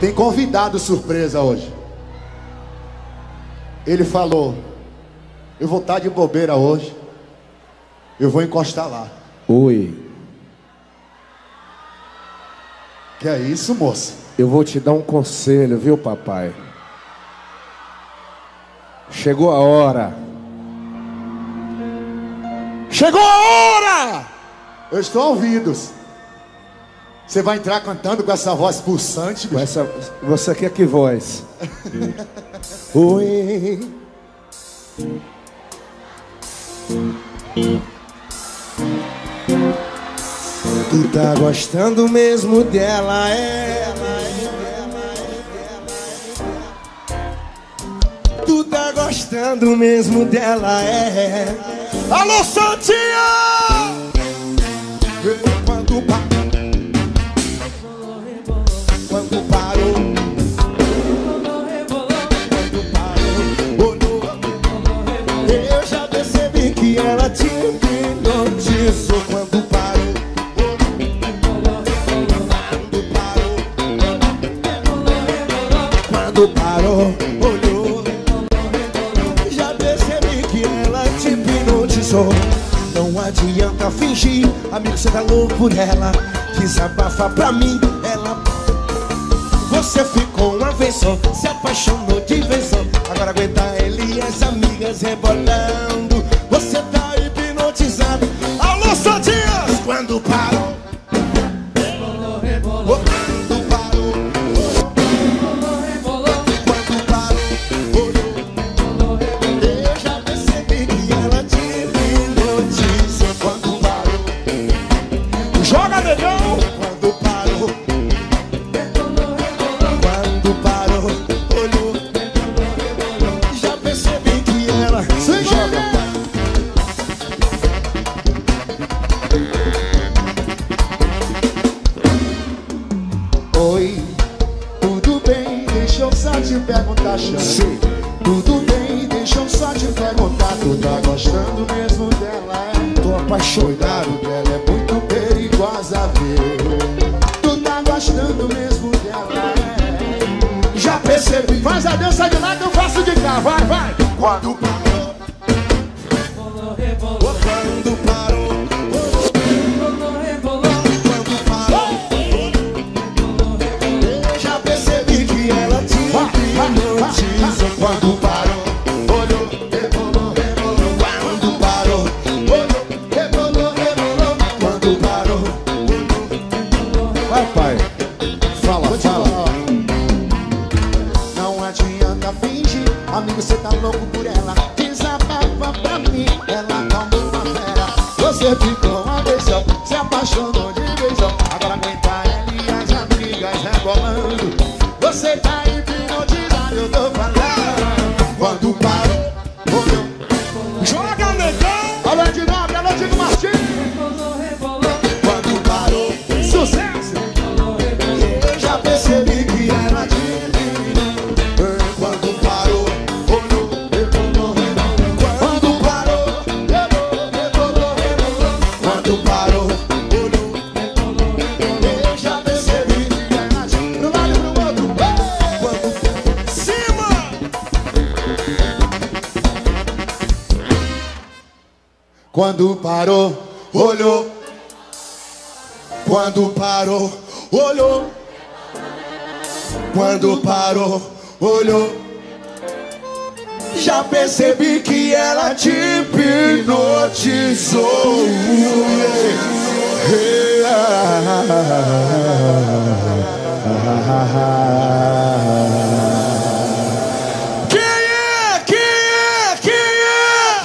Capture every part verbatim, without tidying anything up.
Tem convidado surpresa hoje. Ele falou: eu vou estar de bobeira hoje, eu vou encostar lá. Oi. Que é isso, moça? Eu vou te dar um conselho, viu, papai? Chegou a hora. Chegou a hora! Eu estou ouvidos. Você vai entrar cantando com essa voz pulsante, bicho? Com essa... Você quer que voz? Oi. Tu tá gostando mesmo dela, é? Tu tá gostando mesmo dela, é? Alô, Santinha! Quando parou, quando parou, quando parou, eu já percebi que ela te hipnotizou. Quando parou, quando parou, olhou, já percebi que ela te hipnotizou. Não adianta fingir, amigo, você tá louco por ela. Desabafa pra mim, ela... Você ficou uma vez só, se apaixonou de vez só. Agora aguenta ele e as amigas rebolando. Você tá hipnotizado. Alô, Santinhas! Quando parou, rebolou, rebolou. Quando parou, rebolou, rebolou. Quando parou, rebolou, rebolou. Eu já percebi que ela te hipnotizou. Quando parou, joga, negão! Quando parou, quando parou, olhou, já percebi que ela se joga. Oi, tudo bem? Deixa eu só te perguntar, Xande. Sim. Tudo bem? Deixa eu só te perguntar. Tu tá gostando mesmo dela, é? Tô apaixonado. Ela é muito perigosa, ver. Tu tá gostando mesmo dela, é? Já percebi. Faz a dança de lá que eu faço de cá, vai, vai. Quando parou, Rebolou, rebolou, quando parou, rebolou, rebolou, quando parou, eu já percebi que ela te hipnotizou. Quando parou, olhou, rebolou, rebolou. Quando parou, olhou, rebolou, rebolou. Quando parou, olhou. Vai, pai. Fala, Vou te fala. falar. Não adianta fingir, amigo, você tá louco por ela. Desabafa pra mim, ela calma uma fera. Você ficou uma vez só, se apaixonou de vez só. Agora aguenta ela e as amigas rebolando. Você tá hipnotizado, eu tô falando. Quando parou, olhou. Joga, negão! Alô, de nobre, alô, Diego Martins! rebolou, rebolou, Quando parou, Sucesso! rebolou, rebolou. eu já percebi que ela te hipnotizou. Quando parou, olhou, rebolou, rebolou. Quando parou, rebolou, rebolou, rebolou. Quando parou, olhou, rebolou, rebolou. Eu já percebi que ela te hipnotizou. Pro lado e pro outro! Quando cima, Quando parou, olhou. Quando parou, olhou. Quando parou, olhou. Já percebi que ela te hipnotizou. Quem é? Quem é? Quem é?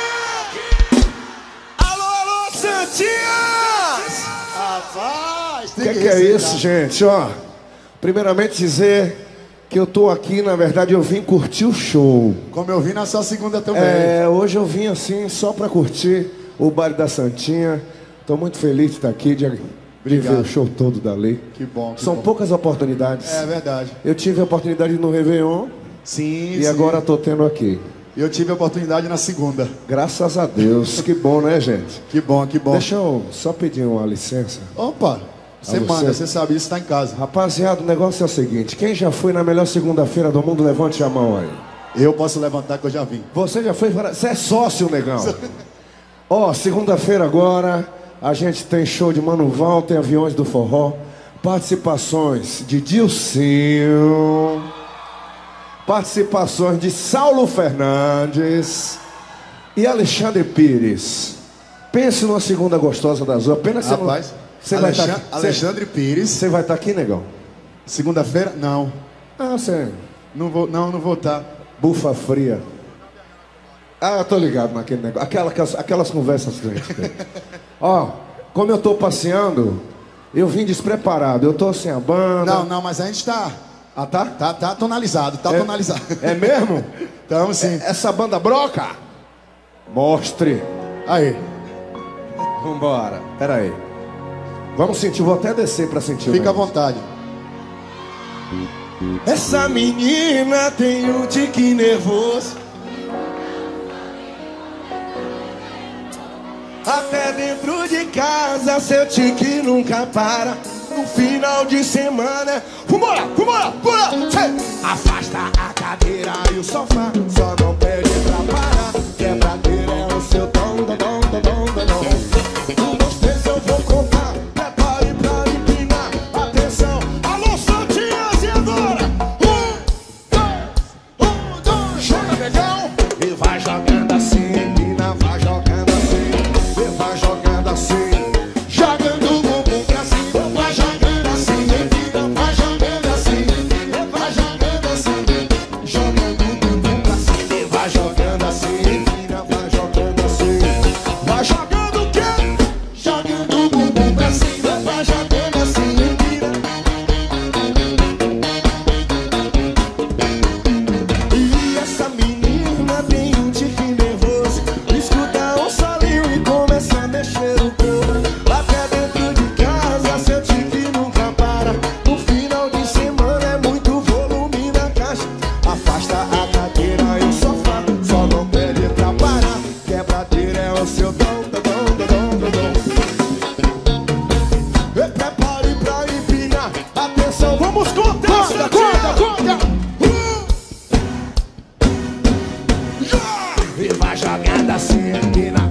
Alô, alô, Santinhas! rapaz! O que, que é isso, gente? Ó, primeiramente dizer que eu tô aqui, na verdade, eu vim curtir o show. Como eu vi na sua segunda também. É, hoje eu vim assim só pra curtir o baile da Santinha. Tô muito feliz de estar aqui, de, de ver o show todo da Lei. Que bom, que São bom. poucas oportunidades. É verdade. Eu tive a oportunidade no Réveillon Sim, e sim. agora tô tendo aqui. Eu tive a oportunidade na segunda. Graças a Deus. Que bom, né, gente? Que bom, que bom. Deixa eu só pedir uma licença. Opa! Você manda, você sabe, isso tá em casa. Rapaziada, o negócio é o seguinte: quem já foi na melhor segunda-feira do mundo, levante a mão aí. Eu posso levantar que eu já vim. Você já foi para... Você é sócio, negão. Ó, segunda-feira agora, a gente tem show de Mano Walter, Aviões do Forró. Participações de Dilcinho. Participações de Saulo Fernandes e Alexandre Pires. Pense numa segunda gostosa das outras. Apenas você Rapaz, não... Você Alexandre, vai estar... Alexandre Pires. Você vai estar aqui, negão? Segunda-feira? Não. Ah, você... Não vou, não, não vou estar. Bufa fria. Ah, eu tô ligado naquele negócio. Aquela, aquelas, aquelas conversas que a gente tem. Ó, como eu tô passeando, eu vim despreparado. Eu tô sem a banda. Não, não, mas a gente tá... Ah, tá? Tá, tá tonalizado, tá É- tonalizado. É mesmo? Então, sim. Essa banda broca? Mostre. Aí, Vambora. Pera aí. Vamos sentir, vou até descer pra sentir. o fica à negócio. vontade. Essa menina tem um tique nervoso. Até dentro de casa seu tique nunca para. No final de semana, vambora, vambora, vambora. Afasta a cadeira e o sofá, só não pede pra parar. Quebradeira é o seu dom, dom, dom, dom, dom, dom. Um, dois, três, eu vou contar. Prepare pra empinar. Atenção, alô Santinhas e agora. Um, dois, um, dois. Joga, negão. E vai jogando assim, empina, vai jogando assim. E vai jogando assim. Jogando o bumbum pra cima. Vai jogando assim, empina, vai jogando assim. E vai jogando assim. Jogando o bumbum pra cima. E vai jogando assim, empina, vai jogando assim. Vai jogando o quê? Jogando o bumbum pra cima. Vai jogando assim, empina. E essa menina tem um tique nervoso. Escuta um solinho e começa a mexer o corpo. Lá até dentro de casa seu tique nunca para. No final de semana é muito volume na caixa. Afasta a cadeira e o sofá, só não pede pra parar. Quebradeira é o seu dom, dom, dom, dom, dom, dom. E prepare pra empinar. Atenção, vamos contar. Conta, conta, conta. E vai jogando assim, empina.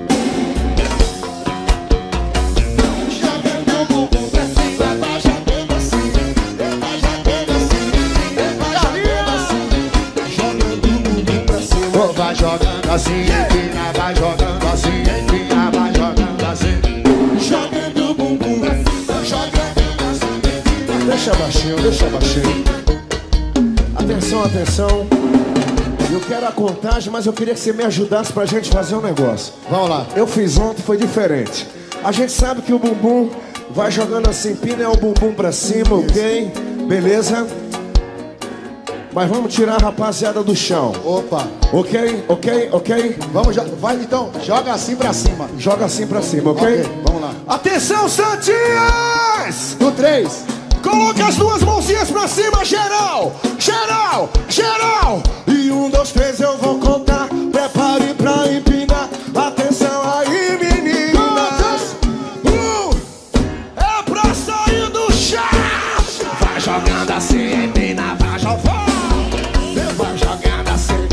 Jogando o bumbum pra cima, vai jogando assim. E vai jogando assim, e vai jogando assim. Jogando o bumbum pra cima. Oh, vai jogando assim, empina, vai jogando assim, empina, vai jogando assim. Jogando o bumbum pra cima, jogando assim. Deixa baixinho, deixa baixinho. Atenção, atenção. Eu quero a contagem, mas eu queria que você me ajudasse pra gente fazer um negócio. Vamos lá. Eu fiz ontem, foi diferente. A gente sabe que o bumbum vai jogando assim, pina é o bumbum pra cima, ok? Beleza? Mas vamos tirar a rapaziada do chão. Opa. Ok? Ok? Ok? Vamos, já, vai então, joga assim pra cima. Joga assim pra cima, ok? Ok, vamos lá. Atenção, Santinhas! No três. Coloca as duas mãozinhas pra cima, geral! Geral! Geral! E um, dois, três, eu vou contar. Prepare pra empinar. Atenção aí, meninas! Um, é pra sair do chá! Vai jogando assim, empina, vai jogando. Vai jogando assim.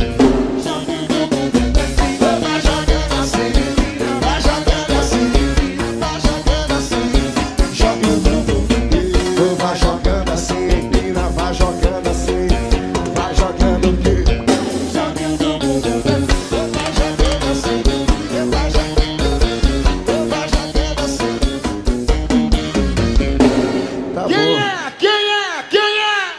Vai jogando assim. Vai jogando assim. Vai jogando assim. Jogando. Vai jogando assim, empina, vai jogando assim. Vai jogando o quê? Jogando o bumbum. Vai jogando assim. Vai jogando. Vai jogando assim. Tá bom. Quem é? Quem é? Quem é?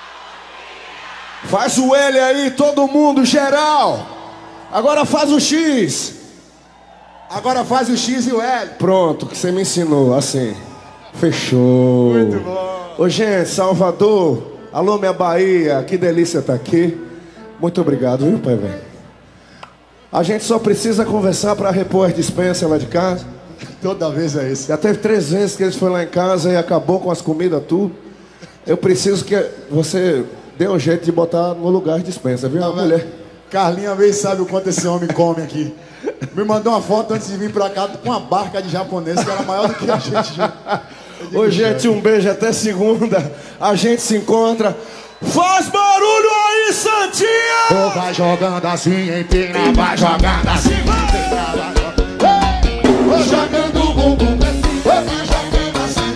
Faz o L aí, todo mundo, geral. Agora faz o X. Agora faz o X e o L. Pronto, que você me ensinou, assim. Fechou. Muito bom. Ô, gente, Salvador. Alô, minha Bahia. Que delícia estar aqui. Muito obrigado, viu, pai, velho? A gente só precisa conversar para repor as dispensas lá de casa. Toda vez é isso. Já teve três vezes que eles foram lá em casa e acabou com as comidas, tudo. Eu preciso que você dê um jeito de botar no lugar as dispensas, viu? Tá A vendo? mulher. Carlinha vez sabe o quanto esse homem come aqui. Me mandou uma foto antes de vir pra cá com uma barca de japonês que era maior do que a gente. Ô, gente, um beijo até segunda. A gente se encontra. Faz barulho aí, Santinha! Ou vai jogando assim, empina, vai jogando assim, empina, vai jogando. Ou jogando o bumbum, ou vai jogando assim.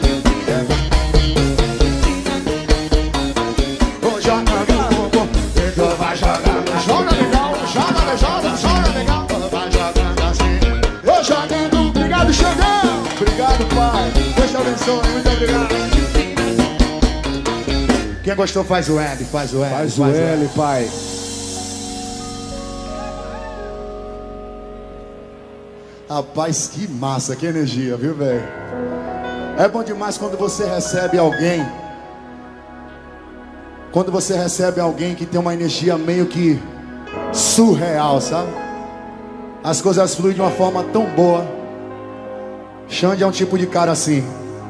Ou jogando o bumbum, ou vai jogando. Joga legal, joga, joga, joga legal. Ou vai jogando assim. Ou jogando, obrigado, Xandão. Obrigado, pai. Deus te abençoe, muito obrigado. Quem gostou faz o L, faz o L. Faz o L, pai. Rapaz, que massa, que energia, viu, velho? É bom demais quando você recebe alguém. Quando você recebe alguém que tem uma energia meio que surreal, sabe? As coisas fluem de uma forma tão boa. Xande é um tipo de cara assim.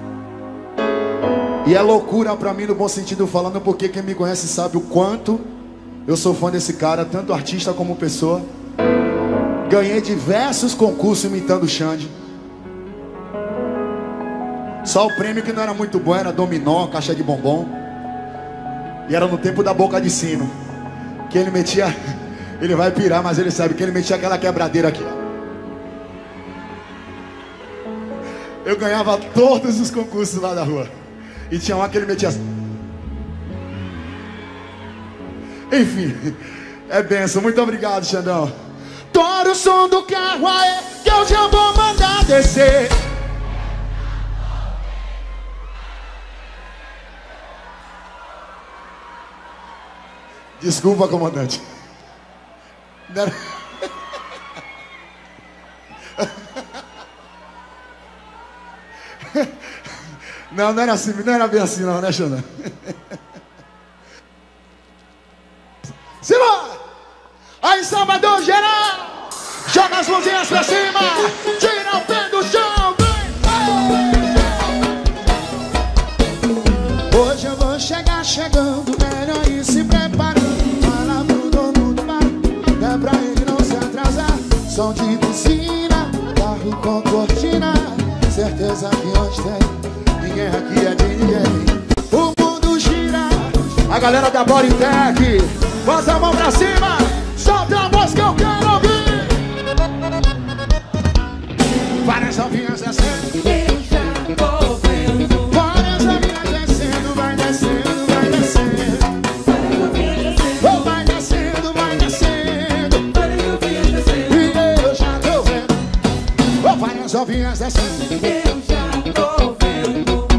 E é loucura pra mim no bom sentido falando, porque quem me conhece sabe o quanto eu sou fã desse cara, tanto artista como pessoa. Ganhei diversos concursos imitando o Xande. Só o prêmio que não era muito bom era dominó, caixa de bombom. E era no tempo da boca de sino. Que ele metia... Ele vai pirar, mas ele sabe que ele metia aquela quebradeira aqui, ó. Eu ganhava todos os concursos lá da rua. E tinha uma que ele metia assim. Enfim, é benção. Muito obrigado, Xandão. Tora o som do carro aí, que eu já vou mandar descer. Desculpa, comandante. Não era... Não, não era assim, não era bem assim não, né, Xandão? Simbora! Aí, Salvador geral! Joga as mãozinhas pra cima! Tira o pé do chão! Vem! Hoje eu vou chegar chegando, melhor ir se preparando. Fala pro dono do bar, é pra ele não se atrasar. Som de buzina, carro com cortina. Certeza que hoje tem, ninguém aqui é de ninguém. O mundo gira. A galera da Bodytech, bota a mão pra cima, solta a voz que eu quero ouvir. Várias novinhas descendo, Eu já tô vendo. várias novinhas descendo, vai descendo, vai descendo. Oh, vai descendo, vai descendo. E eu já tô vendo. Oh, várias novinhas descendo. Eu já tô vendo.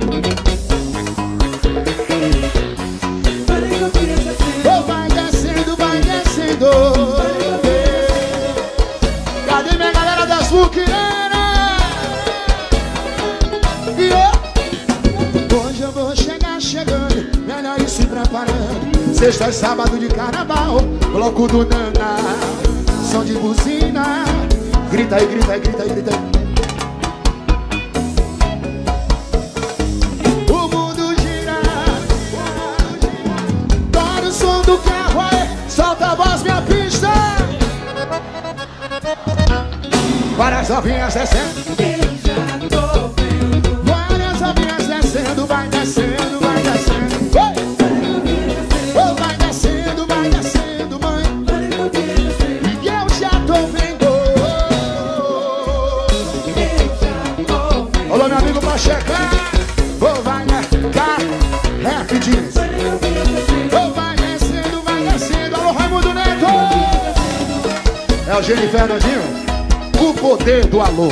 Oh, vai descendo, vai descendo. Cadê minha galera das Fuqueiras? E eu, hoje eu vou chegar chegando, melhor ir se preparando. Sexta e sábado de carnaval, bloco do Nana, som de buzina. Grita aí, grita aí, grita aí, grita aí. O mundo gira. Para o som do carro aí, solta a voz, minha pista. Várias novinhas descendo, Eu já tô vendo. várias novinhas descendo, vai descendo, vai descendo. Oh! Oh, vai descendo, vai descendo, mãe. E eu já tô vendo. Eu já tô vendo. Alô, meu amigo Pacheco. Oh, vai cá, rapidinho. Oh, vai descendo, vai descendo. Alô, Raimundo Neto. É o Gênio Fernandinho. O poder do alô.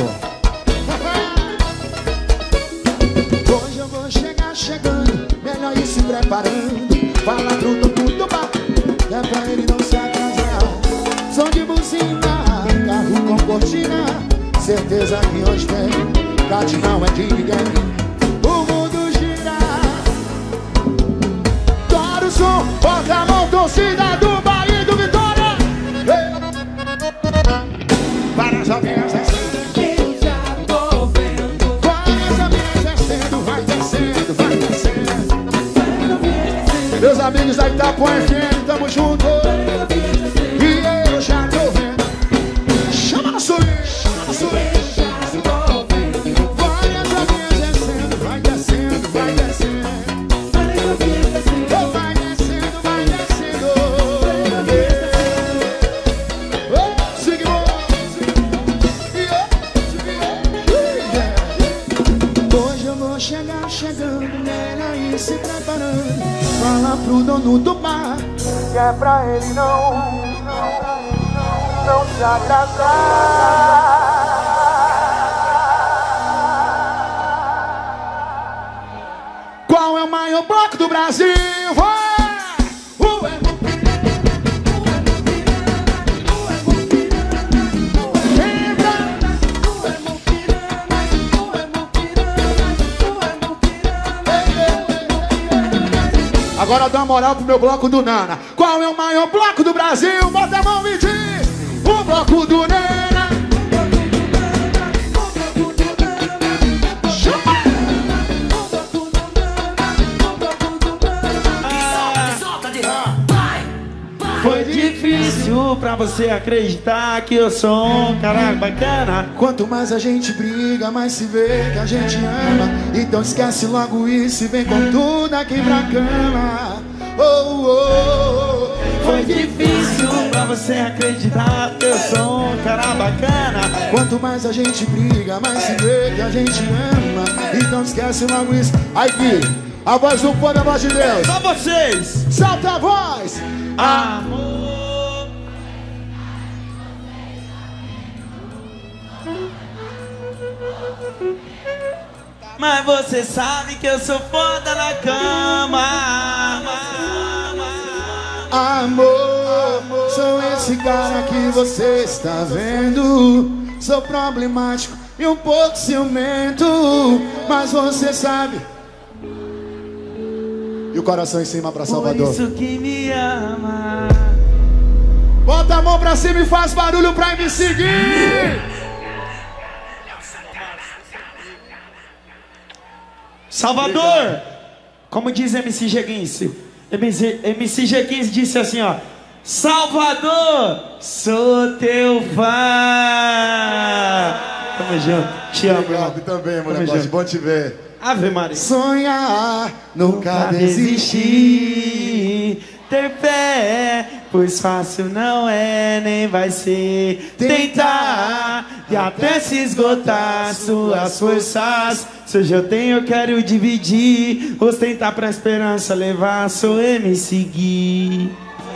Hoje eu vou chegar chegando, melhor ir se preparando. Fala pro dono do bar, é pra ele não se atrasar. Som de buzina, carro com cortina. Certeza que hoje tem, Cade não é de ninguém. O mundo gira. Tora o som, bota a mão, torcida do Bahia e do Vitória. Ei. Várias novinhas descendo, Eu já tô vendo. várias novinhas descendo, vai descendo, vai descendo. Meus amigos da Itapuã F M, tamo junto. E eu já tô vendo. Chama na suíte, chama na suíte. Eu já tô vendo. Várias novinhas descendo, vai descendo. se preparando. Fala pro dono do bar que é pra ele não, não, não se atrasar. Qual é o maior bloco do Brasil? Uh, é... Agora dá uma moral pro meu bloco do Nana. Qual é o maior bloco do Brasil? Bota a mão e diz: o bloco do Nana. Chama! Foi difícil pra você acreditar que eu sou um cara bacana. Quanto mais a gente briga, mais se vê que a gente ama. Então esquece logo isso e vem com tudo aqui pra cama. Oh, oh, oh. Foi difícil pra você acreditar que eu sou um cara bacana. Quanto mais a gente briga, mais se vê que a gente ama. Então esquece logo isso. Aí, Gui, a voz do povo, a voz de Deus. Só vocês. Salta a voz. Amor. Mas você sabe que eu sou foda na cama. Amor, sou esse cara que você está vendo. Sou problemático e um pouco ciumento, mas você sabe. E o coração em cima pra Salvador. Por isso que me ama. Bota a mão pra cima e faz barulho pra me seguir. Salvador, como diz M C G quinze, M C G quinze disse assim, ó: Salvador, sou teu fã. Tamo junto, te amo. Obrigado também, mulher. Bom te ver. Ave Maria. Sonhar, nunca desistir. Ter fé, pois fácil não é, nem vai ser. Tentar e até se esgotar suas forças. Se hoje eu tenho, eu quero dividir. Ostentar pra esperança levar, sou M C Gui.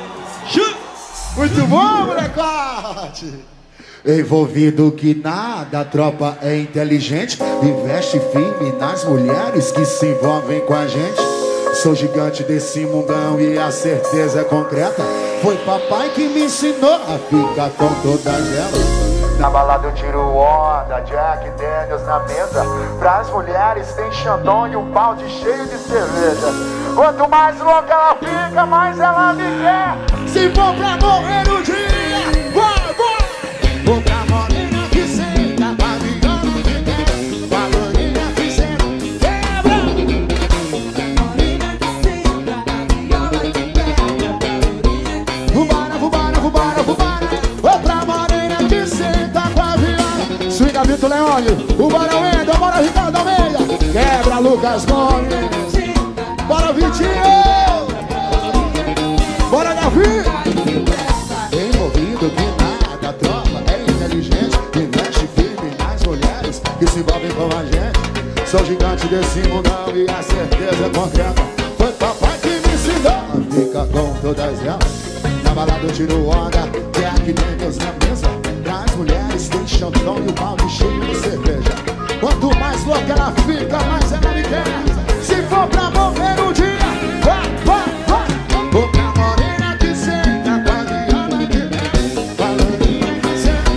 Muito bom, molecote! Envolvido que nada, a tropa é inteligente. Investe firme nas mulheres que se envolvem com a gente. Sou gigante desse mundão e a certeza é concreta. Foi papai que me ensinou a ficar com todas elas. Na balada eu tiro onda, Jack Daniels na mesa. Pras mulheres tem Xandão e um balde cheio de cerveja. Quanto mais louca ela fica, mais ela me quer. Se for pra morrer no dia, vai, vai! Vou pra morena que senta, babiando de quer. Valorinha que senta, quebra! Morena que senta, viola de quebra. Vambora, vambora, vambora, vambora. Vou pra morena que senta com a viola. Swinga Vitor Leone, o Bora Wendel, bora Ricardo Almeida. Quebra Lucas Gomes. Bora Vitinho! Bora Davi! Envolvido que nada, a tropa é inteligente. Investe firme nas mulheres que se envolvem com a gente. Sou gigante desse mundão e a certeza é concreta. Foi papai que me ensinou a ficar com todas elas. Na balada eu tiro onda, Jack Daniels na mesa. Pras mulheres tem Xandão e o balde cheio de cerveja. Quanto mais louca ela fica, mais ela me quer. Se for pra morrer um dia, vai, vai, vai. Vou pra morena que senta com a viola de mel. Valorinha que senta.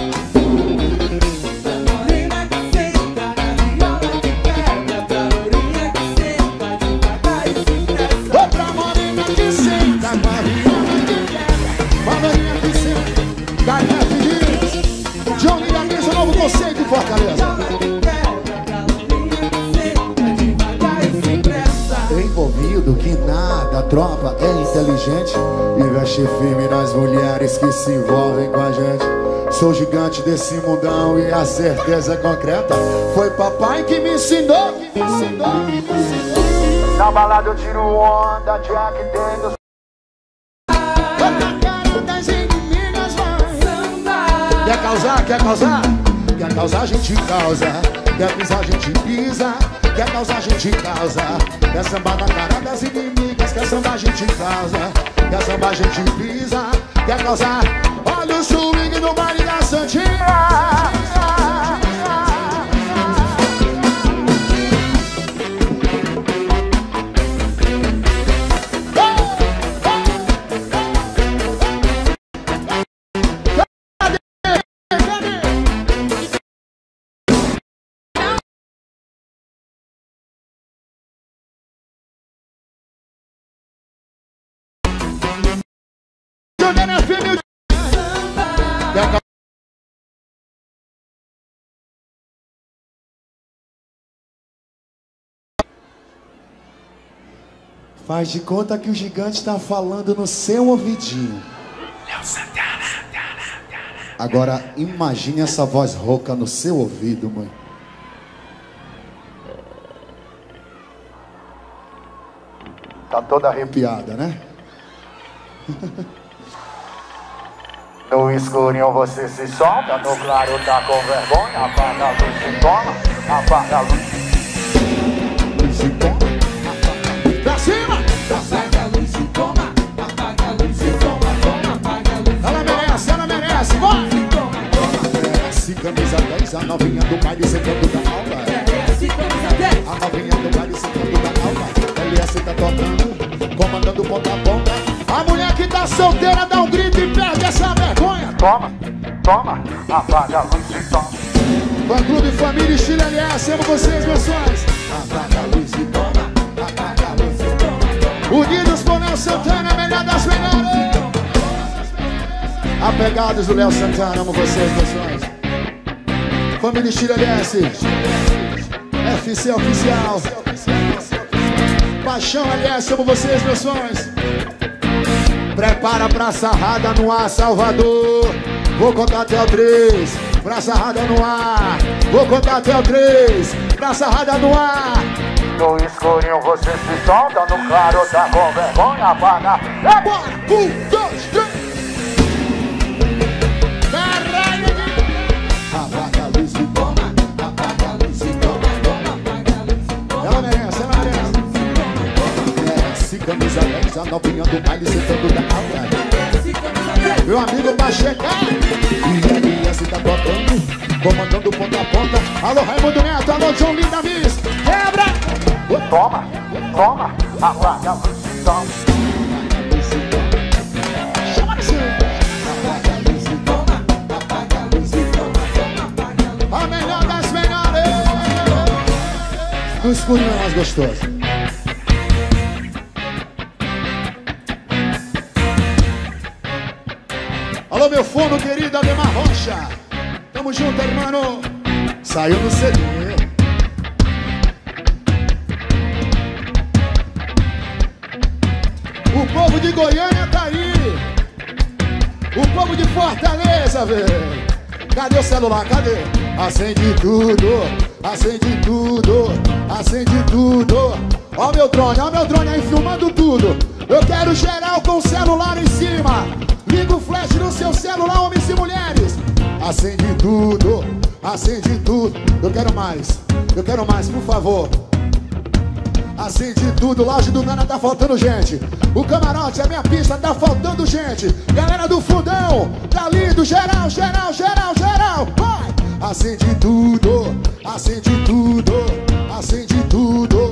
Morena que senta, a viola que quebra. Valorinha que senta, devagar e sem pressa. Vou pra morena que senta com a viola que quebra. Valorinha que senta, da F Dias. Johnny da Mesa, novo conceito em Fortaleza. Envolvido que nada, a tropa é inteligente. Investe firme nas mulheres que se envolvem com a gente. Sou gigante desse mundão e a certeza é concreta. Foi papai que me ensinou, que me ensinou, que me ensinou. Na balada eu tiro onda, Jack Daniels. Na cara das inimigas vai. Quer causar, quer causar? Quer causar, a gente causa. Quer pisar, a gente pisa. Quer causar, a gente causa. Quer sambar na cara das inimigas. Quer sambar, a gente causa. Quer sambar, a gente pisa. Quer causar. Olha o swing no baile da Santinha. Faz de conta que o gigante está falando no seu ouvidinho. Agora imagine essa voz rouca no seu ouvido, mãe. Tá toda arrepiada, né? No escurinho você se solta, no claro tá com vergonha. Apaga a luz e toma, apaga a luz e toma. Pra cima! Apaga a luz e toma, apaga a luz e toma, toma, apaga a luz. Ela merece, ela merece, vai! Toma, toma. Merece, camisa dez, a novinha do baile secando da aula. Merece, camisa dez. A novinha do baile secando da aula. L S tá tocando, comandando ponta a ponta. A mulher que tá solteira dá um grito e perde essa vergonha. Toma, toma, apaga a luz e toma. Fã Clube Família Estilo L S, amo vocês, meus sonhos. Apaga a luz e toma, apaga a luz e toma. Unidos por Léo Santana, melhor das melhores. Apegados do Léo Santana, amo vocês, meus sonhos. Família Estilo L S, F C Oficial, Paixão L S, amo vocês, meus sonhos. Prepara pra sarrada no ar, Salvador. Vou contar até o três. Pra sarrada no ar. Vou contar até o três. Pra sarrada no ar. No escurinho você se solta, no claro tá com vergonha. Apaga. É bora! Um, dois, três. Caralho! Apaga a luz e toma. Apaga a luz e toma. Toma, apaga a luz e toma. Ela merece, ela merece. Merece camisa dez, a novinha do baile sentando da aula. Meu amigo vai chegar. E L S tá tocando, comandando ponta a ponta. Alô Raimundo Neto, alô John Linda Miss. Quebra! Toma, toma, apaga a luz e toma. Chama de cima. Apaga a luz e toma, apaga a luz e toma. A melhor das melhores. No escurinho é mais gostoso. Alô, meu fono querido Ademar Rocha. Tamo junto, irmão. Saiu no C D. O povo de Goiânia tá aí. O povo de Fortaleza, velho. Cadê o celular? Cadê? Acende tudo, acende tudo, acende tudo. Ó meu drone, ó meu drone aí filmando tudo. Eu quero geral com o celular em cima. Liga o flash no seu celular, homens e mulheres. Acende tudo, acende tudo. Eu quero mais, eu quero mais, por favor. Acende tudo, loja do Nana tá faltando gente. O camarote, a minha pista, tá faltando gente. Galera do fundão, tá lindo, geral, geral, geral, geral. Vai! Acende tudo, acende tudo, acende tudo.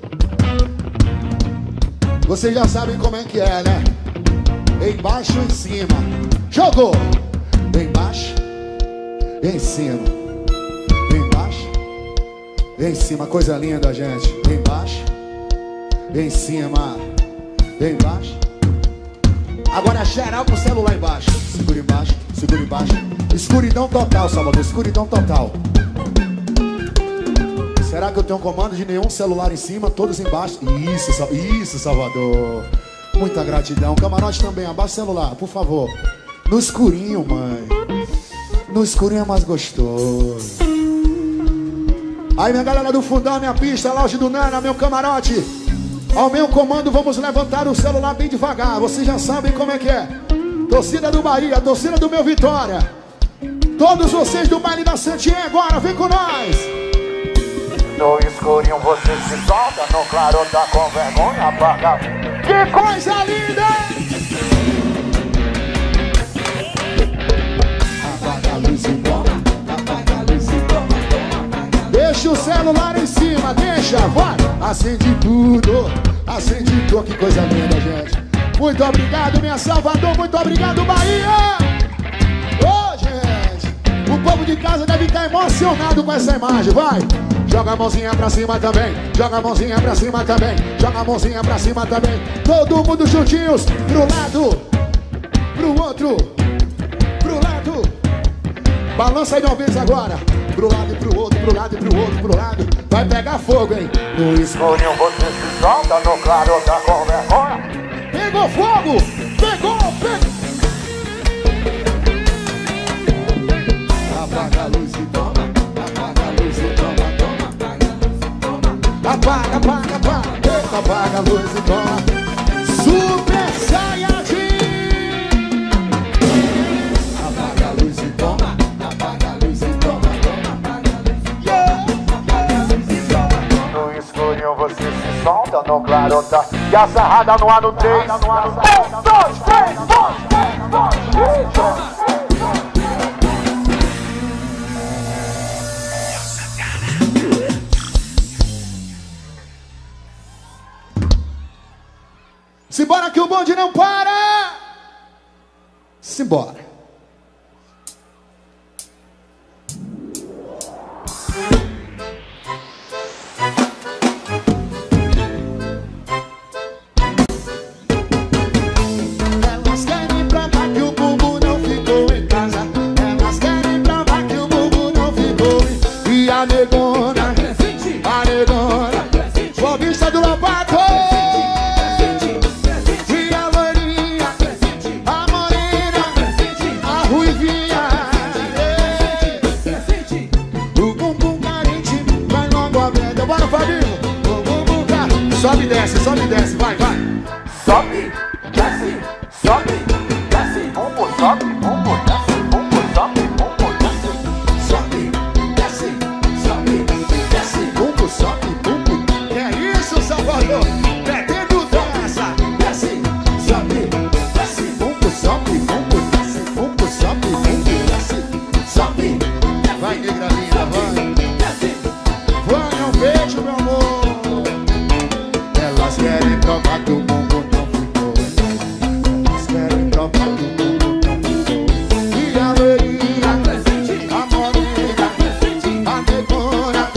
Vocês já sabem como é que é, né? Embaixo e em cima. Jogou! Embaixo, em cima. Embaixo, em cima. Coisa linda, gente. Embaixo, em cima. Embaixo. Agora geral com o celular embaixo. Segura embaixo, segura embaixo. Escuridão total, Salvador. Escuridão total. Será que eu tenho comando de nenhum celular em cima? Todos embaixo. Isso, Sal... Isso, Salvador. Muita gratidão. Camarote também, abaixa o celular, por favor. No escurinho, mãe. No escurinho é mais gostoso. Aí, minha galera do fundão, minha pista, loja do Nana, meu camarote. Ao meu comando, vamos levantar o celular bem devagar. Vocês já sabem como é que é. Torcida do Bahia, torcida do meu Vitória. Todos vocês do baile da Santinha agora, vem com nós. No escurinho você se solta, no claro tá com vergonha, apaga. Que coisa linda! Apaga a luz e toma, apaga a luz e toma, toma. Deixa o celular em cima, deixa, vai. Acende tudo, acende tudo, que coisa linda, gente. Muito obrigado, minha Salvador, muito obrigado, Bahia. Ô, oh, gente, o povo de casa deve estar emocionado com essa imagem, vai. Joga a mãozinha pra cima também, joga a mãozinha pra cima também, joga a mãozinha pra cima também. Todo mundo juntinhos, pro lado, pro outro, pro lado. Balança aí de uma vez agora. Pro lado e pro outro, pro lado e pro outro, pro lado. Vai pegar fogo, hein? No escurinho você se solta, no claro tá com vergonha. Pegou fogo! Pegou, pegou! Apaga a luz e toma, apaga a luz e toma, toma, apaga a luz e toma. Apaga, apaga, apaga, apaga a luz e toma. Super Saiyajin! Apaga a luz e toma, apaga a luz e toma, toma, apaga a luz e toma, apaga a luz e toma. No escurinho você se solta, no claro tá. E a sarrada no ar no três. Um, dois, três, dois, três, dois, três. Simbora que o bonde não para! Simbora! Elas querem provar que o bumbum não ficou em casa. Elas querem provar que o bumbum não ficou. E a negona, a negona, foi vista do Lobato. Sobe e desce, sobe e desce, vai, vai. Sobe, desce, sobe, desce. Bumbo, sobe, bumbo, desce. Bumbo, sobe, bumbo, desce. Sobe, desce, sobe, desce. Bumbo, sobe, bumbo. Que é isso, Salvador? Pretendo dança. Desce, sobe, desce. Bumbo, sobe, bumbo, desce. Bumbo, sobe, bumbo, desce. Sobe, Vai, negra linda, vai. desce. Vai, um beijo, meu amor. Elas querem provar que o bumbum não ficou. Elas querem provar que o bumbum não ficou. E a loirinha, a morena, a negona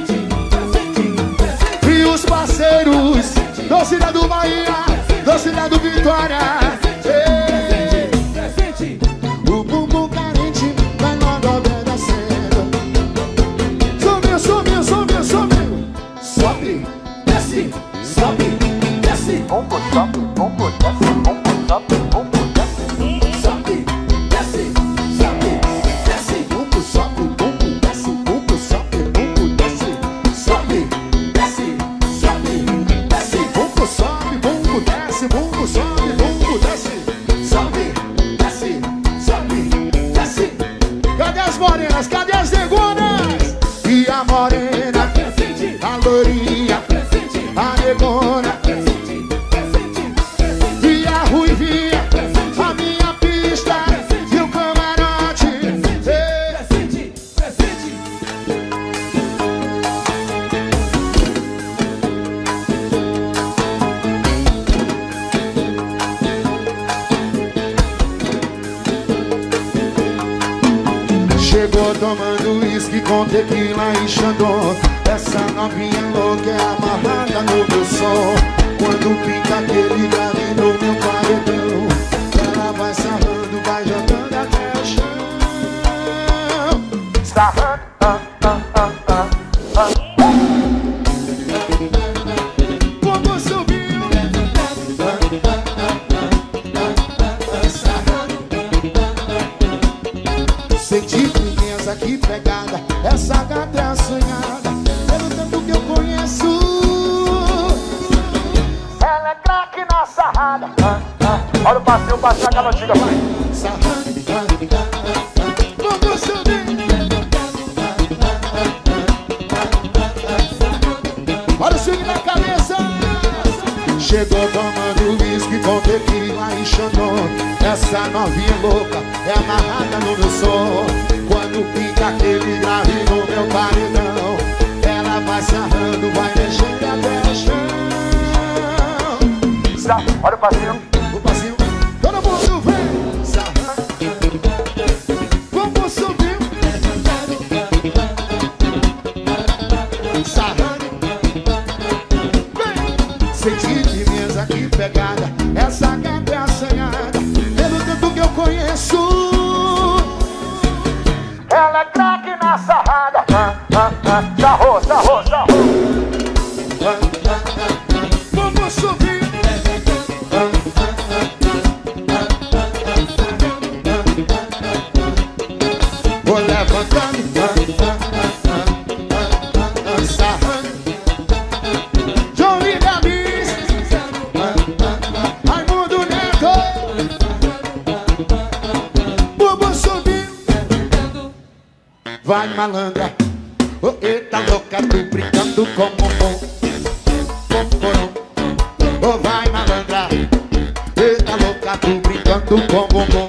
e os parceiros, torcida do Bahia, torcida do Vitória. Ei, o bumbum carente vai logo obedecendo. Sumiu, sumiu, sumiu, sumiu. Sobe, desce, sobe, desce. Bumbo, sobe, bumbo, desce. Bumbo, sobe, bumbo, desce. Sobe, desce, sobe, desce. Bumbo, sobe, bumbo, desce. Bumbo, sobe, bumbo, desce. Sobe, desce, sobe, desce. Bumbo, sobe, bumbo, desce. Bumbo, sobe, bumbo, desce. Sobe, desce, sobe, desce. Cadê as morenas? Cadê as negonas? E a morena, Presente, a lourinha, presente, a negona presente, presente, e a ruivinha, a minha pista e o camarote. Ei, presente, presente. chegou tomando uísque com tequila e xandão. Essa novinha louca é amarrada no meu som. Quando pinta aquele grave no meu paredão, ela vai sarrando, vai jogando até o chão. Sarrando, ah, ah, ah, ah, ah. Como subiu, senti minhas aqui pegada. Essa gata é assanhada, pelo tempo que eu conheço. Ela é craque na sarrada. Ah, ah. Olha o passeio, o passeio, aquela antiga, vai. Sarrando, como subir. Chegou tomando whisky com tequila e xandão. Essa novinha louca é amarrada no meu som. Quando pinta aquele grave no meu paredão, ela vai sarrando, vai mexendo até o chão. Olha o passinho. O passinho, todo mundo vem sarrando. Vamos subir sarrando. Vem, senti de mesa que pegada. Essa gata é assanhada, pelo tanto que eu conheço. Ela é craque na sarrada. Ah, ah, ah. Sarrou, sarrou, sarrou. Vamos subir. Vou levantando, sarrando. Johnny Davis, Raimundo Neto, Bubu subindo. Vai malandra, oh, eita louca, tu brincando com bombom. Oh, vai malandra, eita louca, tu brincando com bombom.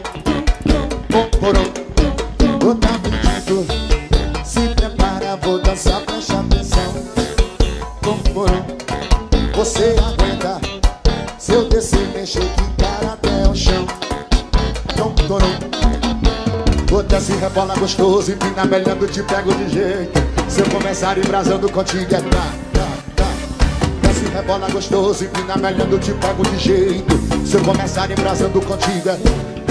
Vou dar pedido, se prepara, vou dançar, preste atenção. Você aguenta, se eu descer, mexer, quicar até o chão. Vou desce, rebola gostoso, empina melhando, te pego de jeito. Se eu começar embrasando contigo é tá, tá, tá. Desce, rebola gostoso, empina melhando, te pego de jeito. Se eu começar embrasando contigo é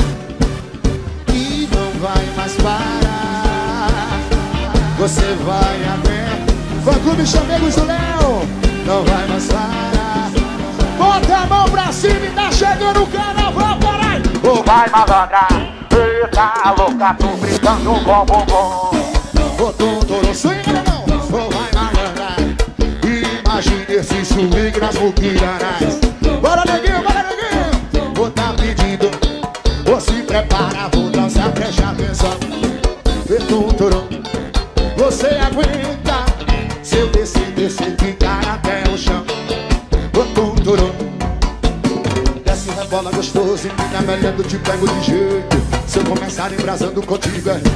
e não vai mais parar. Você vai até Fã Clube Chamegos do Léo. Não vai mais parar. Bota a mão pra cima e tá chegando o carnaval, parai. Oh, vai malandra, eita louca, tu brincando com bombom. Ô, Totoro, swing na mão. Oh, vai malandra, imagine esse swing nas muquiranas. Bora, neguinho, bora, neguinho. Vou tá pedindo, ô, se prepara, vou dançar, preste atenção. Ô, Totoro, você aguenta, se eu descer, descer, ficar até o chão. Ô, Totoro, desce, rebola gostoso, empina melhando, te pego de jeito. Se eu começar embrasando contigo é...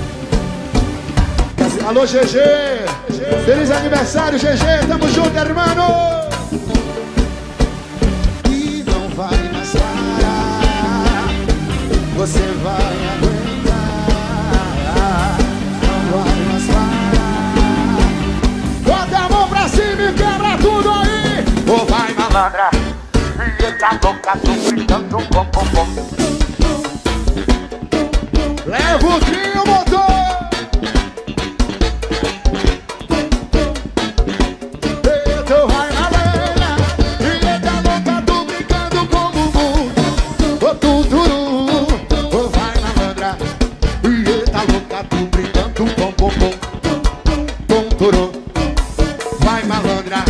Alô, G G, feliz aniversário, G G, tamo junto, irmão. E não vai mais parar, você vai aguentar. Não vai mais parar. Bota a mão pra cima e quebra tudo aí. Ô, oh, vai malandra, eita louca, tu brincando com bombom. Leva o trio, motor. Vai malandra.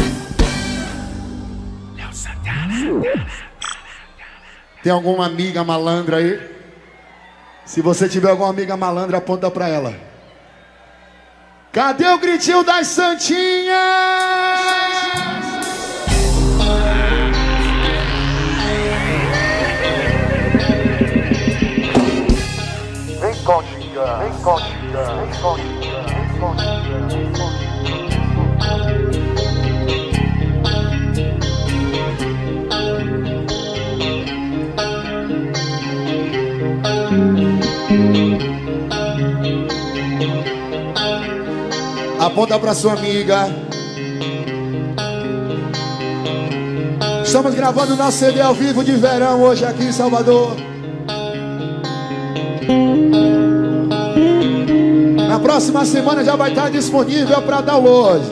Tem alguma amiga malandra aí? Se você tiver alguma amiga malandra, aponta pra ela. Cadê o gritinho das santinhas? Vem contigo, vem contigo, vem contigo, vem contigo, vem contigo. Aponta pra sua amiga. Estamos gravando nosso C D ao vivo de verão hoje aqui em Salvador. Na próxima semana já vai estar disponível para download.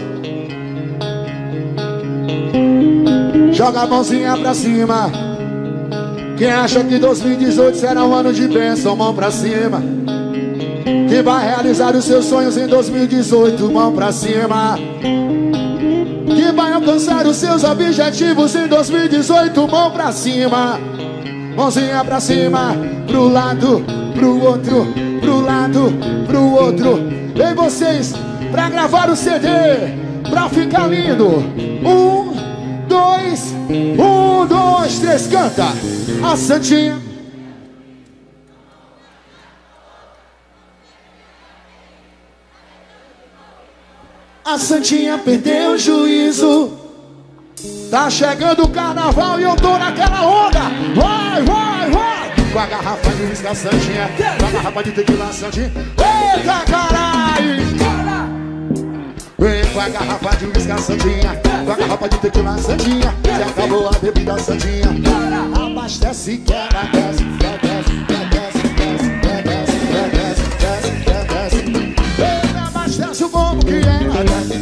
Joga a mãozinha pra cima. Quem acha que dois mil e dezoito será um ano de bênção, mão pra cima. Quem vai realizar os seus sonhos em dois mil e dezoito, mão pra cima. Quem vai alcançar os seus objetivos em dois mil e dezoito, mão pra cima. Mãozinha pra cima, pro lado, pro outro, pro lado, pro outro. Vem vocês pra gravar o C D, pra ficar lindo. Um, dois, um, dois, três, canta. A Santinha. A Santinha perdeu o juízo. Tá chegando o carnaval e eu tô naquela onda. Vai, vai, vai. Com a garrafa de uísque, a Santinha. Com a garrafa de tequila, a Santinha. Eita, caralho. Vem com a garrafa de uísque, a Santinha. Com a garrafa de tequila, a Santinha. Se acabou a bebida, a Santinha. Abastece, quebra, desce, desce, desce, desce, desce, desce, desce, desce. Vem, abastece o bombo que ela desce.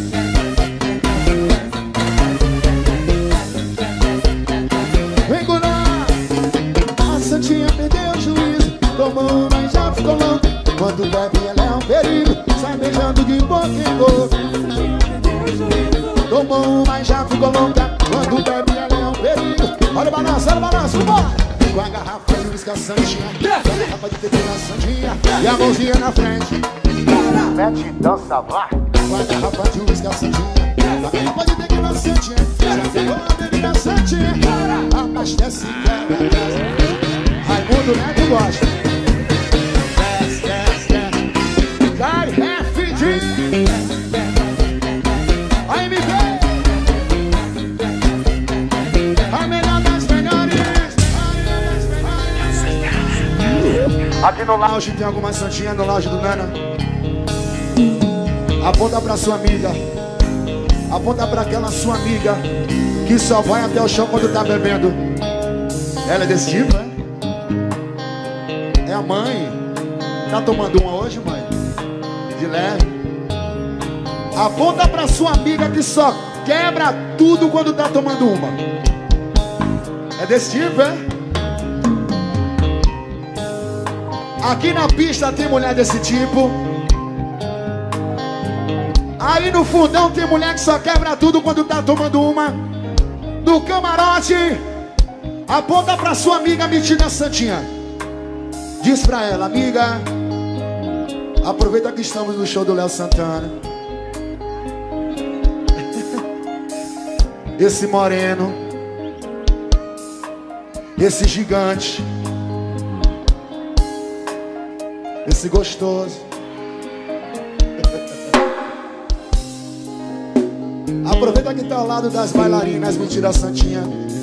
Vem com nós. A Santinha perdeu o juízo. Tomou, mas já ficou louca. Quando bebe ela é um perigo. Sai beijando de boca em boca. Tomou, mas já ficou louca. Quando bebe ela é um perigo. Olha o balanço, olha o balanço, vambora. Com a garrafa de uísque, a Santinha. Com a garrafa de tequila, a Santinha. E a mãozinha na frente. Mete, dança, vai. Com a garrafa de uísque, a Santinha. Com a garrafa de tequila, a Santinha. Já pegou a bebida, a Santinha. Abastece, quebra, desce. Raimundo Neto gosta. Desce, desce, desce. Cai, F D. A M V. A melhor das melhores. Aqui no lounge tem alguma Santinha no lounge do Nana. Aponta pra sua amiga. Aponta pra aquela sua amiga que só vai até o chão quando tá bebendo. Ela é desse tipo, é? É a mãe. Tá tomando uma hoje, mãe? De leve. Aponta pra sua amiga que só quebra tudo quando tá tomando uma. É desse tipo, é? Aqui na pista tem mulher desse tipo. Aí no fundão tem mulher que só quebra tudo quando tá tomando uma. No camarote, aponta pra sua amiga metida Santinha. Diz pra ela, amiga, aproveita que estamos no show do Léo Santana. Esse moreno, esse gigante, esse gostoso. Aproveita que tá ao lado das bailarinas, mentira Santinha.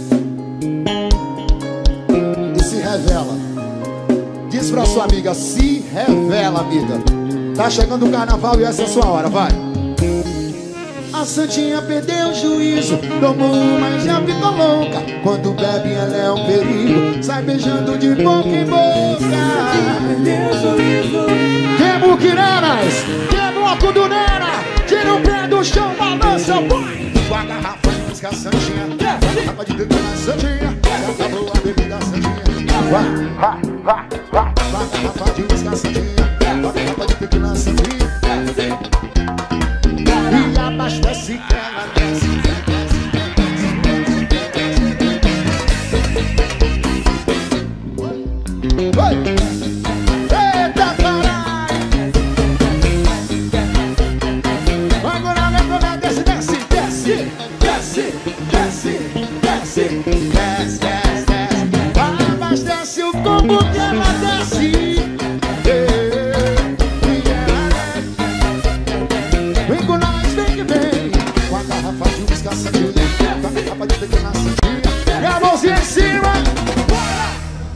E se revela. Diz pra sua amiga, se revela, amiga. Tá chegando o carnaval e essa é a sua hora, vai. A Santinha perdeu o juízo. Tomou, mas já ficou louca. Quando bebe ela é um perigo. Sai beijando de boca em boca. Perdeu o juízo. Que muquirenas, que bloco do Nera. Tira o pé do chão, balança, vai. Com a garrafa de uísque, a Santinha. Com a garrafa de tequila, a Santinha. Já acabou a bebida, a Santinha. Vai, vai, vai, vai. Com a garrafa de uísque, a Santinha. Com a garrafa de tequila, a Santinha. E abastece que ela desce. Vai. Eita, caralho. Agora lembra, desce, desce, desce. Desce, desce, desce. Desce, desce, desce. Abastece o combo que ela desce. Vem com nós, vem que vem. Com a garrafa de uísque, a Santinha. Com a garrafa de tequila, a Santinha. E a mãozinha em cima. Bora!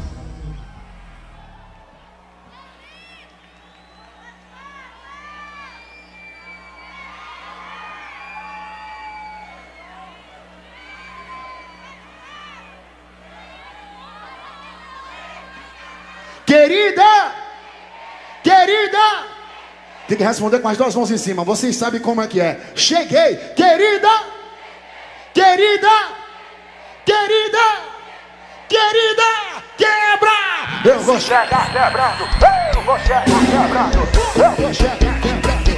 Querida! Querida! Tem que responder com as duas mãos em cima. Vocês sabem como é que é. Cheguei! Querida! Querida! Querida! Querida! Quebra! Eu vou chegar quebrando! Eu vou chegar quebrando! Eu vou chegar quebrando!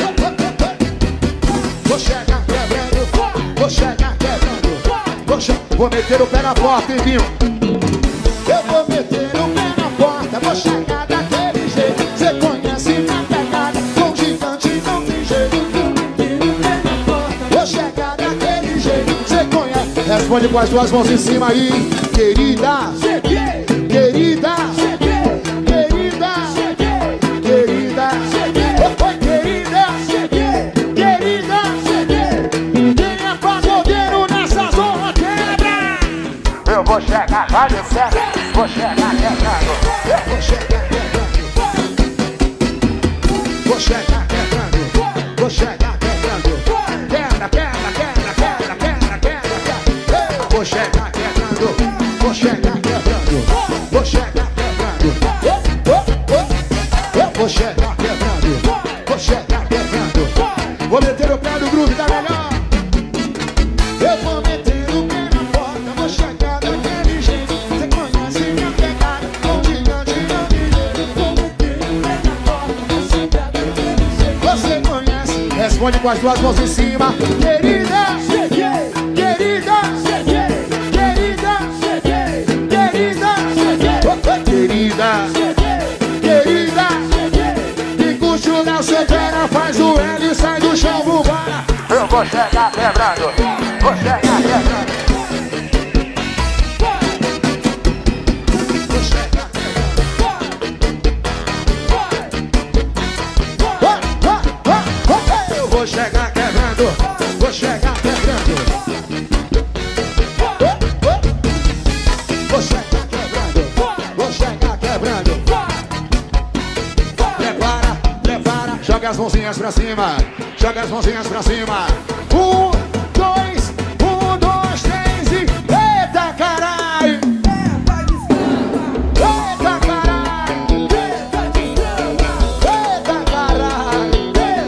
Vou chegar quebrando! Vou chegar quebrando! Vou, che vou meter o pé na porta, hein, Vinho? Eu vou meter o pé na porta! Vou chegar daquele jeito! Você conhece minha pegada! Com gigante não tem jeito! Vou chegar daquele jeito! Você conhece! É Responde com as duas mãos em cima aí. Querida, querida, querida, querida, oi, querida, querida. Quem é pagodeiro nessa zona quebra. Eu vou chegar, vai descer. Vou chegar quebrando. Eu vou chegar quebrando. Vou chegar quebrando. Vou chegar quebrando. Quebra, quebra, quebra, quebra, quebra, quebra. Vou chegar quebrando. Vou chegar quebrando. Vou chegar quebrando. Eu vou chegar quebrando. Vou chegar quebrando. Vou meter o pé no groove da melhor. Eu vou meter o pé na porta. Vou chegar daquele jeito. Você conhece minha pegada. Não diga, diga, diga. Vou meter o pé na porta. Vou chegar daquele jeito. Você conhece. Responde com as duas mãos em cima. Querida, querida, querida, querida, querida, querida. Que curte o Léo Santana, faz o L e sai do chão, vambora. Eu vou chegar quebrando. Vou chegar quebrando. Vou chegar quebrando. Eu vou chegar quebrando. Vou chegar quebrando. Vou chegar quebrando. Vou chegar quebrando. Prepara, prepara. Joga as mãozinhas pra cima. Joga as mãozinhas pra cima. Um, dois, um, dois, três e... Eita, caralho! Eita, caralho! Eita, caralho!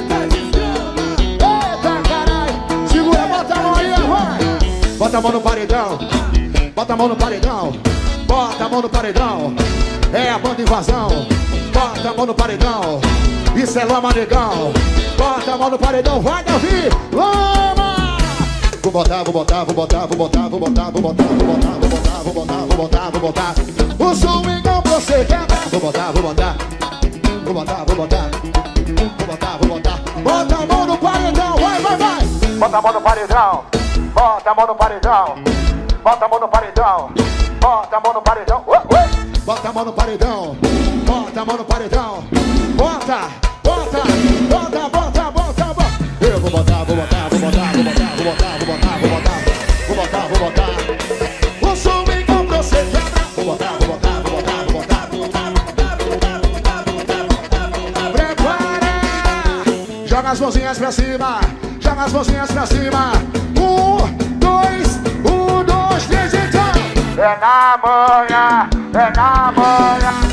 Eita, caralho! Segura, bota a mão aí, vai! Bota a mão no paredão. Bota a mão no paredão. Bota a mão no paredão. É a banda invasão. Bota a mão no paredão. Isso é lama, negão. Bota a mão no paredão, vai Davi. Lama! Vou botar, vou botar, vou botar, vou botar, vou botar, vou botar, vou botar, vou botar, vou botar, vou botar, vou botar. O swingão pra você quebra. Vou botar, vou botar. Vou botar, vou botar. Vou botar, vou botar. Bota a mão no paredão, vai, vai, vai. Bota a mão no paredão. Bota a mão no paredão. Bota a mão no paredão. Bota a mão no paredão. Uh, uh. Bota a mão no paredão. Bota a mão no paredão. Bota, bota, bota, bota, bota, bota. Eu vou botar, vou botar, vou botar, vou botar, vou botar, vou botar, vou botar, vou botar, vou botar. O swingão pra você quebra. Vou botar, vou botar, vou botar, vou botar, vou botar, vou botar, vou botar, vou botar, vou botar. Prepara! Joga as mãozinhas pra cima. Joga as mãozinhas pra cima. Um, dois, um, dois, três, então. É na manhã, é na manhã.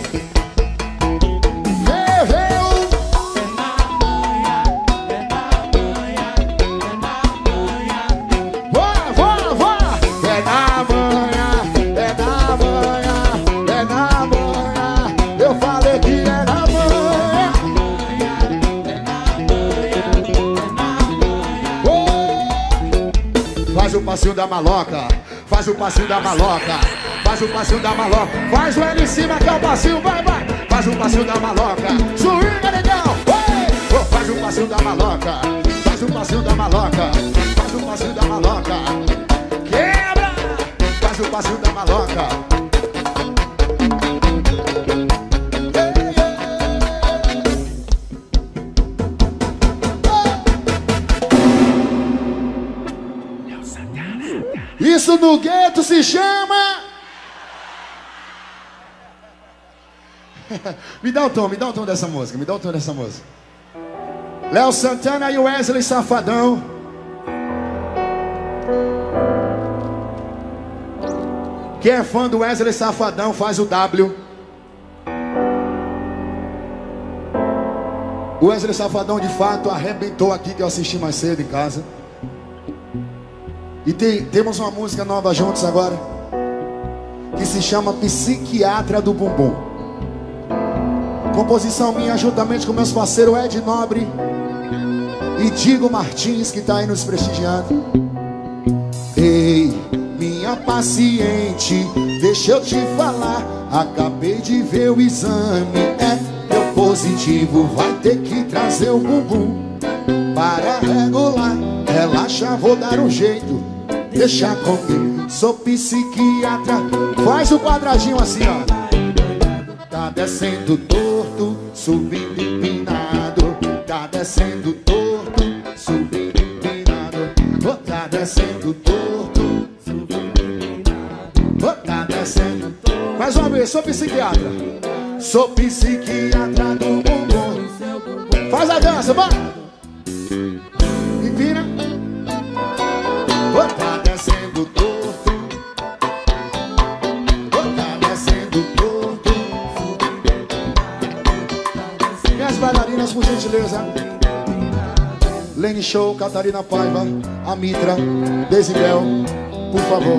Faz o passinho da maloca, faz o passinho da maloca, faz o passinho da maloca, faz o L em cima que é o passinho, vai, vai. Faz o passinho da maloca, swinga legal, oh, faz o passinho da maloca, faz o passinho da maloca, faz o passinho da maloca, quebra, faz o passinho da maloca. Isso no gueto se chama... Me dá o tom, me dá o tom dessa música, me dá o tom dessa música. Léo Santana e Wesley Safadão. Quem é fã do Wesley Safadão faz o W. O Wesley Safadão de fato arrebentou aqui, que eu assisti mais cedo em casa. E tem, temos uma música nova juntos agora, que se chama Psiquiatra do Bumbum. Composição minha juntamente com meus parceiros Ed Nobre e Diego Martins, que tá aí nos prestigiando. Ei, minha paciente, deixa eu te falar. Acabei de ver o exame, é deu positivo. Vai ter que trazer o bumbum para regular. Relaxa, vou dar um jeito. deixa comigo. Sou psiquiatra. Faz o quadradinho assim, ó. Tá descendo torto, subindo empinado. Tá descendo torto, subindo empinado. Oh, tá descendo torto, subindo empinado. Oh, tá descendo torto. Mais uma vez, sou psiquiatra. Sou psiquiatra do bumbum. Faz a dança, vai! Empina. Oh, tá descendo torto. Oh, tá descendo torto. Minhas bailarinas, por gentileza. Lene Show, Catarina Paiva, a Mitra, Desibel, por favor.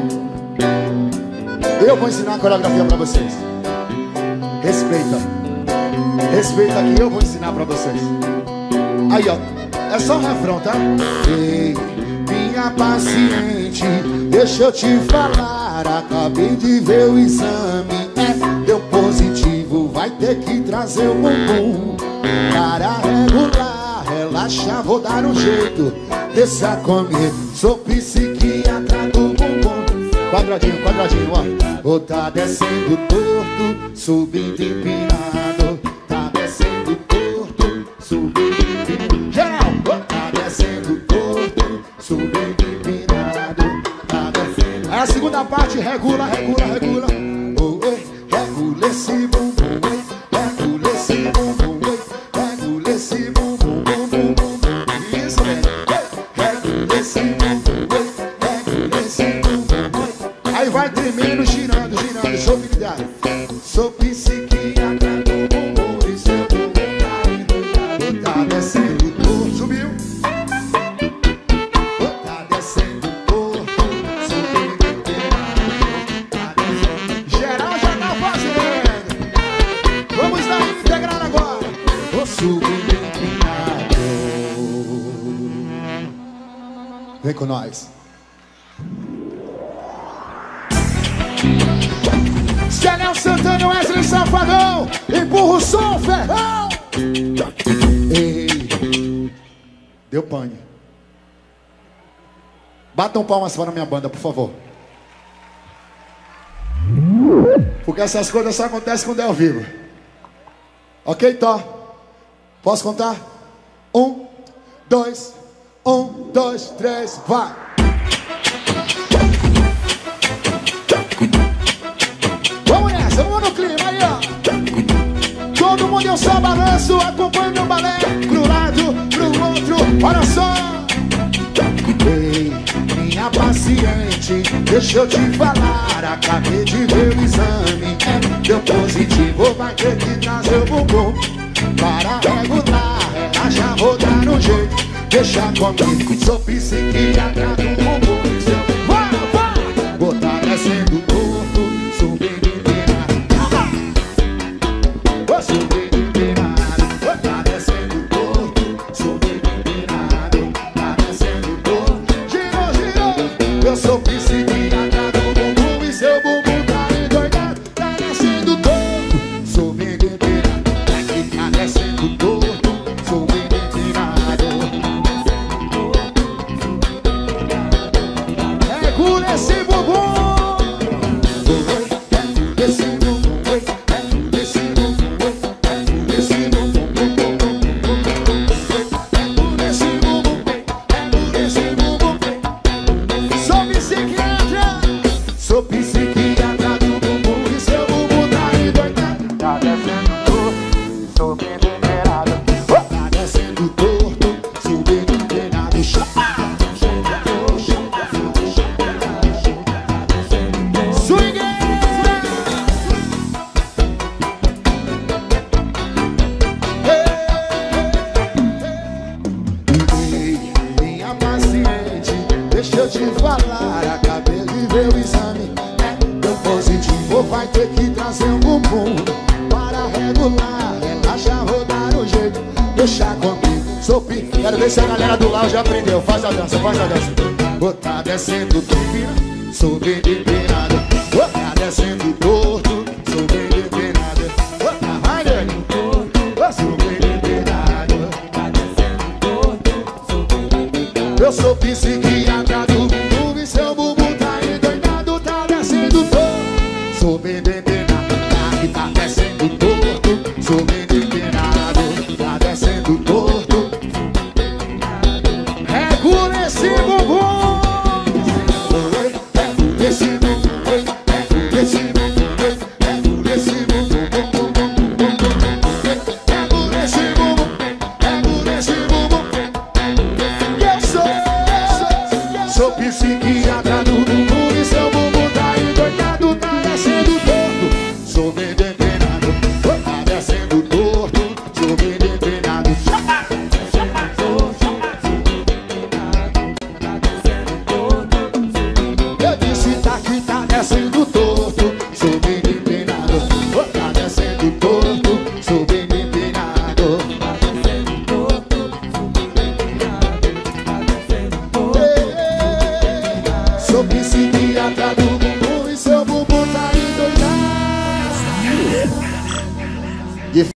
Eu vou ensinar a coreografia pra vocês. Respeita. Respeita que eu vou ensinar pra vocês. Aí, ó. É só um refrão, tá? Ei, minha paciente, deixa eu te falar. Acabei de ver o exame. É, deu positivo. Vai ter que trazer o bumbum para regular. Relaxa, vou dar um jeito. Deixa comigo. Sou psiquiatra do bumbum. Quadradinho, quadradinho, ó. Oh, tá descendo torto, subindo empinado. Tá descendo torto, subindo empinado. Geral! Oh, tá descendo torto, subindo empinado. Tá descendo. Aí a segunda parte, regula, regula, regula. Oh, ei, regula esse bumbum, ei. Regula esse bumbum, ei. Regula esse bumbum, bum, bum, bum. Isso, velho. Regula esse bumbum, ei. Regula esse bumbum, ei. Aí vai tremendo, girando, girando, sou habilidade. Sou psiquiatra do bumbum e seu bumbum tá indo. Tá descendo torto, subiu. Tá descendo torto, subindo empinado. Tá descendo. Geral já tá fazendo. Vamos dar integrar agora. Tô subindo empinado. Vem com nós. Celão Santana, Wesley Safadão, empurra o som, ferrão. Ei, deu pane. Batam palmas para a minha banda, por favor. Porque essas coisas só acontecem quando é ao vivo. Ok, Tó? Posso contar? Um, dois, um, dois, três, vai. Vamos nessa, vamos no clima aí, ó. Todo mundo eu só balanço, acompanho meu balé. Pro lado, pro outro, olha só. Ei, minha paciente, deixa eu te falar. Acabei de ver o exame, deu positivo. Vai ter que trazer o bumbum para regular. Relaxa, vou dar um jeito. Deixa comigo, sou psiquiatra do bumbum. Vai, vai. Botar descendo torto, subindo. Subindo empinado, tá descendo torto. Subindo empinado, tá descendo torto. Girou, girou. Eu sou psiquiatra do bumbum e seu bumbum tá endoidado. Tá descendo torto, subindo empinado. Aqui tá descendo torto, subindo empinado. Regula esse bumbum. Esse bumbum, esse bumbum. Sou psiquiatra do bumbum e seu bumbum tá endoidado. Tá descendo torto, subindo empinado. Tá descendo torto, subindo empinado. Swing! Ei, minha paciente, deixa eu te falar. Acabei de ver o exame, deu positivo. Vai ter que trazer um bumbum para regular. Relaxa, vou dar um jeito. Deixa comigo, sou pi. Quero ver se a galera do Lau já aprendeu. Faz a dança, faz a dança. Vou tá descendo torto, subindo empinado. Vou tá descendo torto, subindo empinado. Vou tá vai, nego. Vou subindo empinado. Tá descendo torto, subindo empinado. Eu sou psiquiatra do bumbum e seu bumbum. sou B D D